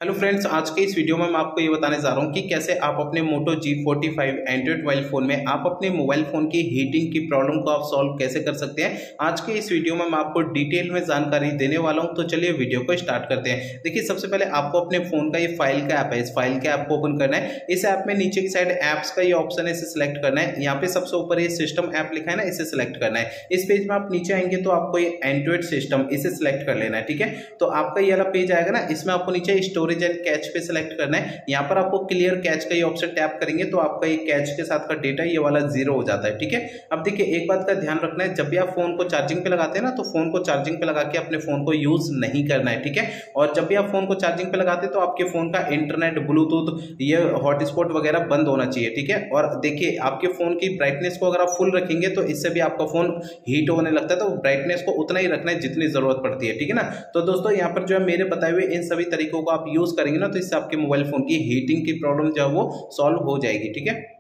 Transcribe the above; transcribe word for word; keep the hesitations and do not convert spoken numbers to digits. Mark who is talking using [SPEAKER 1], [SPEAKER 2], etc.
[SPEAKER 1] Hello friends, आज के इस वीडियो में मैं आपको ये बताने जा रहा हूँ कि कैसे आप अपने Moto G forty five android mobile phone में आप अपने मोबाइल फोन की हीटिंग की प्रॉब्लम को आप सॉल्व कैसे कर सकते हैं। आज के इस वीडियो में मैं आपको डिटेल में जानकारी देने वाला हूँ। तो चलिए वीडियो को स्टार्ट करते हैं। देखिए, सबसे पहले आपको अपने फोन का ये फाइल का ऐप है, इस फाइल के ऐप को ओपन करना है। इस ऐप में नीचे की साइड ऐप्स का ये ऑप्शन है, इसे सिलेक्ट करना है। यहाँ पे सबसे ऊपर ये सिस्टम ऐप लिखा है ना, इसे सिलेक्ट करना है। इस पेज में आप नीचे आएंगे तो आपको ये एंड्रॉइड सिस्टम इसे सिलेक्ट कर लेना है। ठीक है, तो आपका ये वाला पेज आएगा ना, इसमें आपको नीचे स्टोरेज एंड कैच पे सेलेक्ट करना है। यहाँ पर आपको क्लियर कैच का ये ऑप्शन टैप करेंगे तो आपका ये कैच के साथ का डेटा ये वाला जीरो हो जाता है। ठीक है, अब देखिए एक बात का ध्यान रखना है, जब भी आप फोन को चार्जिंग पे लगाते हैं ना, तो फोन को चार्जिंग पे लगा के अपने फोन को यूज नहीं करना है। ठीक है, और जब भी आप फोन को चार्जिंग पे लगाते हैं तो आपके फोन का इंटरनेट, ब्लूटूथ, ये हॉटस्पॉट वगैरह बंद होना चाहिए। ठीक है, और देखिए आपके फोन की ब्राइटनेस को अगर आप फुल रखेंगे तो इससे भी आपका फोन हीट होने लगता है, तो ब्राइटनेस को उतना ही रखना है जितनी जरूरत पड़ती है। ठीक है ना, तो दोस्तों यहाँ पर जो है मेरे बताए हुए इन सभी तरीकों को आप यूज करेंगे ना, तो इससे आपके मोबाइल फोन की हीटिंग की प्रॉब्लम जो है वो सॉल्व हो जाएगी। ठीक है।